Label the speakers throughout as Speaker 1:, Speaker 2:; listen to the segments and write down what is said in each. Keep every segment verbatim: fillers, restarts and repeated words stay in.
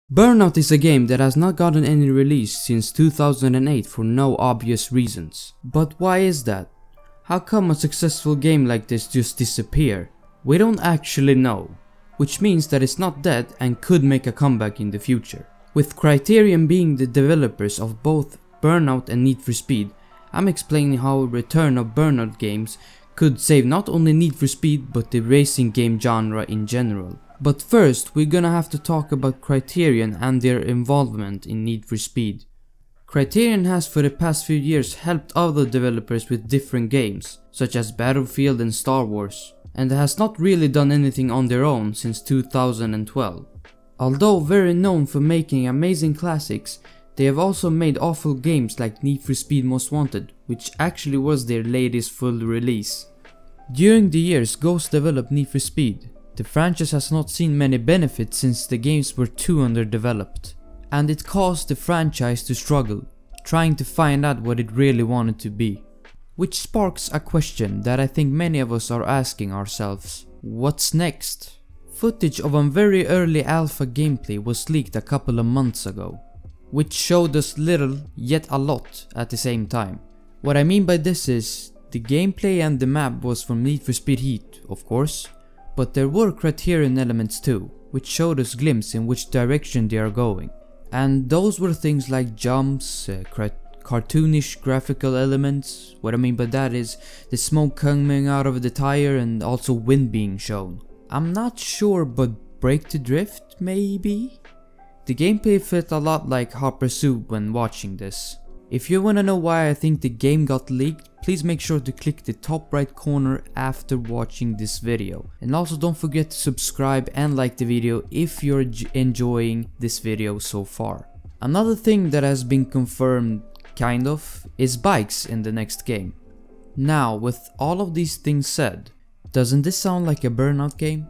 Speaker 1: Burnout is a game that has not gotten any release since two thousand eight for no obvious reasons. But why is that? How come a successful game like this just disappear? We don't actually know, which means that it's not dead and could make a comeback in the future. With Criterion being the developers of both Burnout and Need for Speed, I'm explaining how a return of Burnout games could save not only Need for Speed but the racing game genre in general. But first, we're gonna have to talk about Criterion and their involvement in Need for Speed. Criterion has for the past few years helped other developers with different games, such as Battlefield and Star Wars, and has not really done anything on their own since two thousand twelve. Although very known for making amazing classics, they have also made awful games like Need for Speed Most Wanted, which actually was their latest full release. During the years Ghost developed Need for Speed, the franchise has not seen many benefits since the games were too underdeveloped, and it caused the franchise to struggle, trying to find out what it really wanted to be. Which sparks a question that I think many of us are asking ourselves: what's next? Footage of a very early alpha gameplay was leaked a couple of months ago, which showed us little yet a lot at the same time. What I mean by this is, the gameplay and the map was from Need for Speed Heat, of course, but there were Criterion elements too, which showed us glimpses in which direction they are going. And those were things like jumps, uh, cartoonish graphical elements. What I mean by that is the smoke coming out of the tire and also wind being shown. I'm not sure, but brake to drift maybe? The gameplay felt a lot like Hot Pursuit when watching this. If you wanna know why I think the game got leaked, please make sure to click the top right corner after watching this video. And also don't forget to subscribe and like the video if you're enjoying this video so far. Another thing that has been confirmed, kind of, is bikes in the next game. Now, with all of these things said, doesn't this sound like a Burnout game?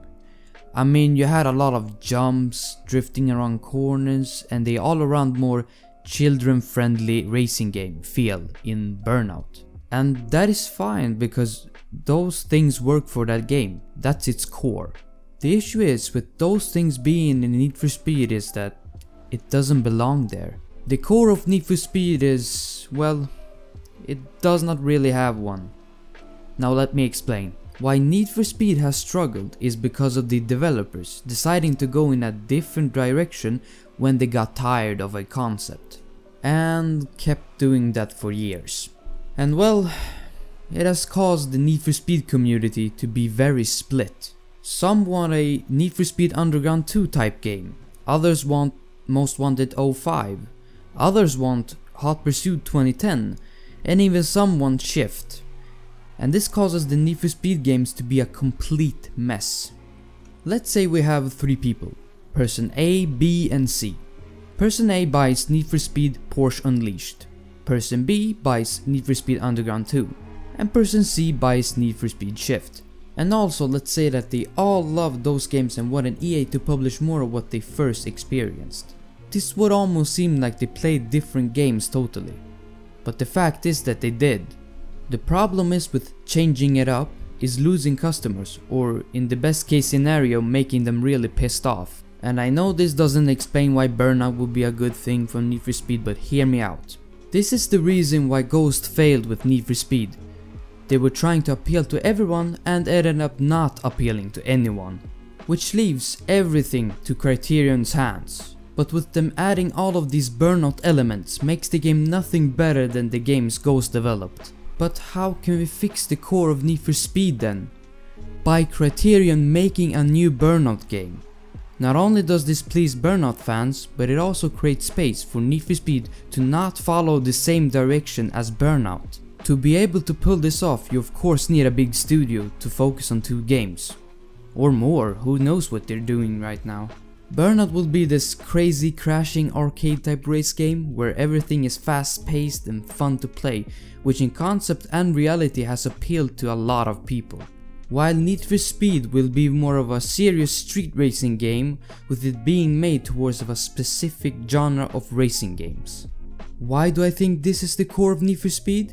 Speaker 1: I mean, you had a lot of jumps, drifting around corners, and the all around more children-friendly racing game feel in Burnout. And that is fine because those things work for that game, that's its core. The issue is with those things being in Need for Speed is that it doesn't belong there. The core of Need for Speed is, well, it does not really have one. Now let me explain. Why Need for Speed has struggled is because of the developers deciding to go in a different direction when they got tired of a concept, and kept doing that for years. And well, it has caused the Need for Speed community to be very split. Some want a Need for Speed Underground two type game, others want Most Wanted oh five, others want Hot Pursuit twenty ten, and even some want Shift. And this causes the Need for Speed games to be a complete mess. Let's say we have three people, person A, B and C. Person A buys Need for Speed Porsche Unleashed, person B buys Need for Speed Underground two, and person C buys Need for Speed Shift. And also let's say that they all love those games and wanted E A to publish more of what they first experienced. This would almost seem like they played different games totally, but the fact is that they did. The problem is with changing it up is losing customers, or in the best case scenario making them really pissed off. And I know this doesn't explain why Burnout would be a good thing for Need for Speed, but hear me out. This is the reason why Ghost failed with Need for Speed. They were trying to appeal to everyone and ended up not appealing to anyone, which leaves everything to Criterion's hands. But with them adding all of these Burnout elements makes the game nothing better than the games Ghost developed. But how can we fix the core of Need for Speed then? By Criterion making a new Burnout game. Not only does this please Burnout fans, but it also creates space for Need for Speed to not follow the same direction as Burnout. To be able to pull this off, you of course need a big studio to focus on two games. Or more, who knows what they're doing right now. Burnout will be this crazy crashing arcade type race game where everything is fast paced and fun to play, which in concept and reality has appealed to a lot of people. While Need for Speed will be more of a serious street racing game, with it being made towards a specific genre of racing games. Why do I think this is the core of Need for Speed?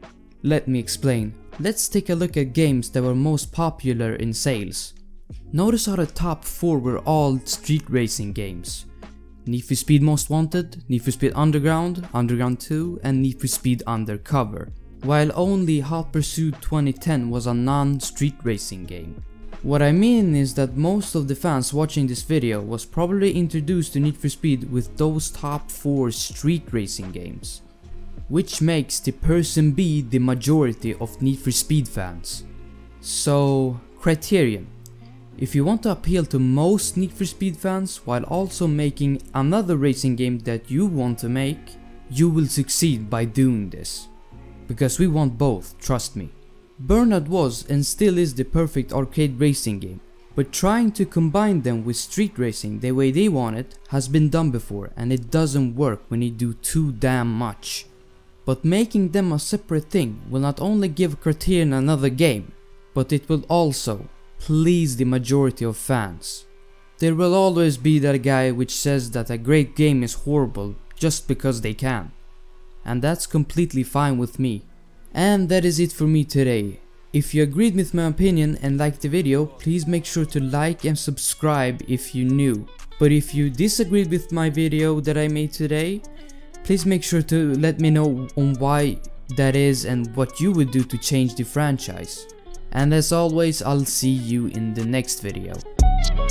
Speaker 1: Let me explain. Let's take a look at games that were most popular in sales. Notice how the top four were all street racing games. Need for Speed Most Wanted, Need for Speed Underground, Underground two, and Need for Speed Undercover, while only Hot Pursuit twenty ten was a non-street racing game. What I mean is that most of the fans watching this video was probably introduced to Need for Speed with those top four street racing games, which makes the person be the majority of Need for Speed fans. So, Criterion, if you want to appeal to most Need for Speed fans while also making another racing game that you want to make, you will succeed by doing this. Because we want both, trust me. Burnout was and still is the perfect arcade racing game, but trying to combine them with street racing the way they want it has been done before, and it doesn't work when you do too damn much. But making them a separate thing will not only give Criterion another game, but it will also please the majority of fans. There will always be that guy which says that a great game is horrible just because they can, and that's completely fine with me. And that is it for me today. If you agreed with my opinion and liked the video, please make sure to like and subscribe if you new. But if you disagreed with my video that I made today, please make sure to let me know on why that is and what you would do to change the franchise. And as always, I'll see you in the next video.